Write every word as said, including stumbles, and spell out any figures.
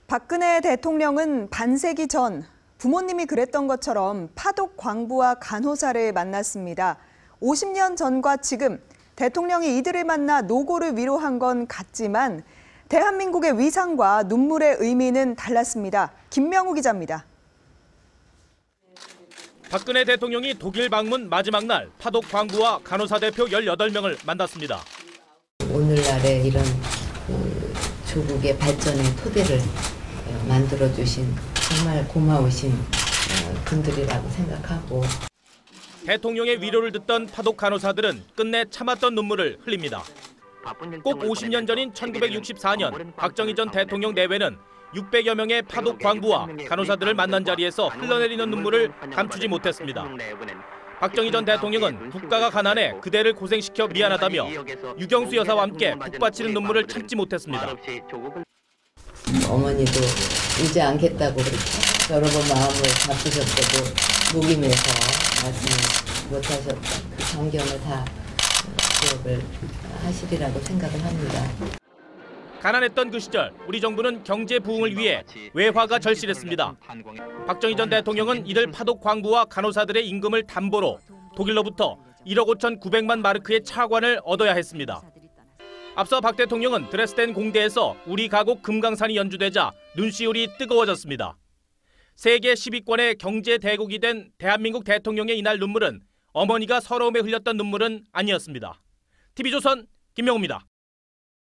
박근혜 대통령은 반세기 전 부모님이 그랬던 것처럼 파독 광부와 간호사를 만났습니다. 오십 년 전과 지금 대통령이 이들을 만나 노고를 위로한 건 같지만 대한민국의 위상과 눈물의 의미는 달랐습니다. 김명우 기자입니다. 박근혜 대통령이 독일 방문 마지막 날 파독 광부와 간호사 대표 열여덟 명을 만났습니다. 오늘날의 이런 그 조국의 발전의 토대를 만들어주신 정말 고마우신 분들이라고 생각하고, 대통령의 위로를 듣던 파독 간호사들은 끝내 참았던 눈물을 흘립니다. 꼭 오십 년 전인 천구백육십사 년 박정희 전 대통령 내외는 육백여 명의 파독 광부와 간호사들을 만난 자리에서 흘러내리는 눈물을 감추지 못했습니다. 박정희 전 대통령은 국가가 가난해 그대를 고생시켜 미안하다며 유경수 여사와 함께 북받치는 눈물을 참지 못했습니다. 어머니도 울지 않겠다고 그렇게 여러 번 마음을 바쁘셨어도 목임해서 말씀을 못하셨던 그 정경을 다 기억을 하시리라고 생각을 합니다. 가난했던 그 시절 우리 정부는 경제 부흥을 위해 외화가 절실했습니다. 박정희 전 대통령은 이들 파독 광부와 간호사들의 임금을 담보로 독일로부터 일억 오천구백만 마르크의 차관을 얻어야 했습니다. 앞서 박 대통령은 드레스덴 공대에서 우리 가곡 금강산이 연주되자 눈시울이 뜨거워졌습니다. 세계 십 위권의 경제 대국이 된 대한민국 대통령의 이날 눈물은 어머니가 서러움에 흘렸던 눈물은 아니었습니다. 티비조선 김명우입니다.